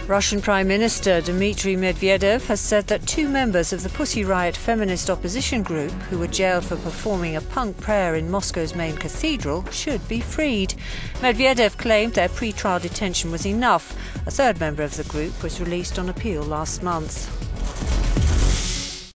Russian Prime Minister Dmitry Medvedev has said that 2 members of the Pussy Riot feminist opposition group, who were jailed for performing a punk prayer in Moscow's main cathedral, should be freed. Medvedev claimed their pre-trial detention was enough. A 3rd member of the group was released on appeal last month.